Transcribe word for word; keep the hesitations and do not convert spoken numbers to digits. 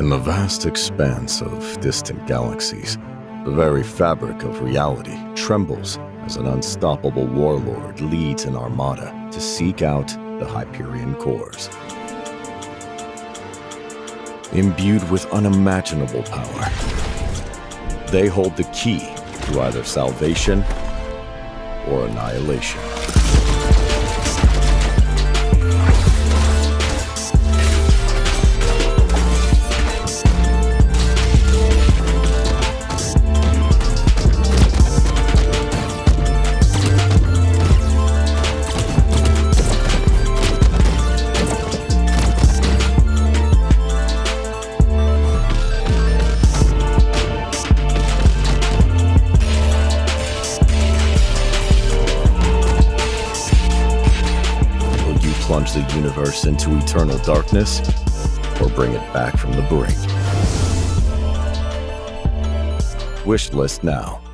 In the vast expanse of distant galaxies, the very fabric of reality trembles as an unstoppable warlord leads an armada to seek out the Hyperion cores. Imbued with unimaginable power, they hold the key to either salvation or annihilation. Plunge the universe into eternal darkness, or bring it back from the brink. Wishlist now.